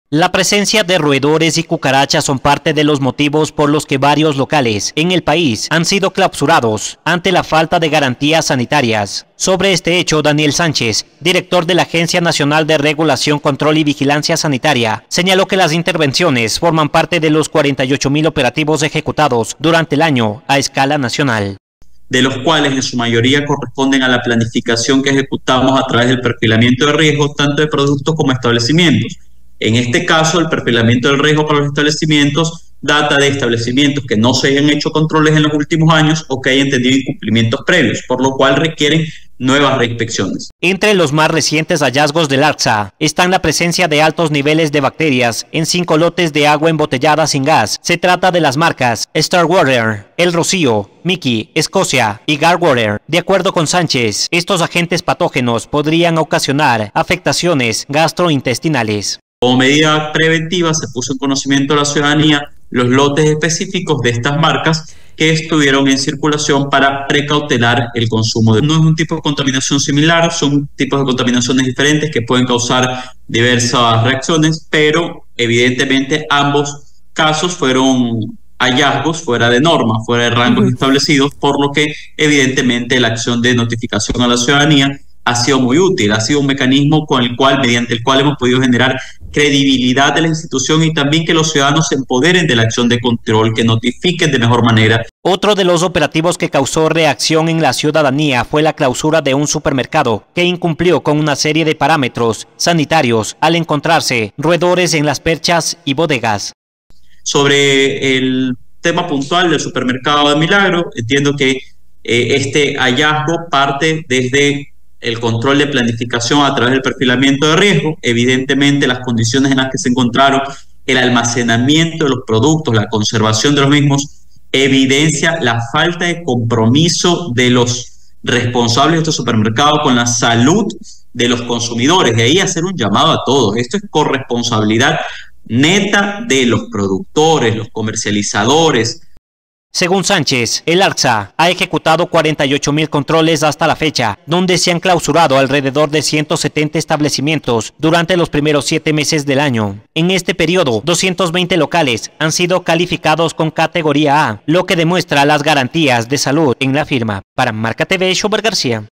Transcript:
La presencia de roedores y cucarachas son parte de los motivos por los que varios locales en el país han sido clausurados ante la falta de garantías sanitarias. Sobre este hecho, Daniel Sánchez, director de la Agencia Nacional de Regulación, Control y Vigilancia Sanitaria, señaló que las intervenciones forman parte de los 48.000 operativos ejecutados durante el año a escala nacional, de los cuales en su mayoría corresponden a la planificación que ejecutamos a través del perfilamiento de riesgo tanto de productos como establecimientos. En este caso, el perfilamiento del riesgo para los establecimientos data de establecimientos que no se hayan hecho controles en los últimos años o que hayan tenido incumplimientos previos, por lo cual requieren nuevas reinspecciones. Entre los más recientes hallazgos del ARCSA están la presencia de altos niveles de bacterias en 5 lotes de agua embotellada sin gas. Se trata de las marcas Starwater, El Rocío, Mickey, Escocia y Garwater. De acuerdo con Sánchez, estos agentes patógenos podrían ocasionar afectaciones gastrointestinales. Como medida preventiva se puso en conocimiento de la ciudadanía los lotes específicos de estas marcas que estuvieron en circulación para precautelar el consumo. No es un tipo de contaminación similar, son tipos de contaminaciones diferentes que pueden causar diversas reacciones, pero evidentemente ambos casos fueron hallazgos fuera de norma, fuera de rangos establecidos, por lo que evidentemente la acción de notificación a la ciudadanía ha sido muy útil, ha sido un mecanismo mediante el cual hemos podido generar credibilidad de la institución y también que los ciudadanos se empoderen de la acción de control, que notifiquen de mejor manera. Otro de los operativos que causó reacción en la ciudadanía fue la clausura de un supermercado que incumplió con una serie de parámetros sanitarios al encontrarse roedores en las perchas y bodegas. Sobre el tema puntual del supermercado de Milagro, entiendo que este hallazgo parte desde el control de planificación a través del perfilamiento de riesgo. Evidentemente las condiciones en las que se encontraron, el almacenamiento de los productos, la conservación de los mismos, evidencia la falta de compromiso de los responsables de estos supermercados con la salud de los consumidores. De ahí hacer un llamado a todos. Esto es corresponsabilidad neta de los productores, los comercializadores. Según Sánchez, el ARCSA ha ejecutado 48.000 controles hasta la fecha, donde se han clausurado alrededor de 170 establecimientos durante los primeros 7 meses del año. En este periodo, 220 locales han sido calificados con categoría A, lo que demuestra las garantías de salud en la firma. Para Marca TV, Shober García.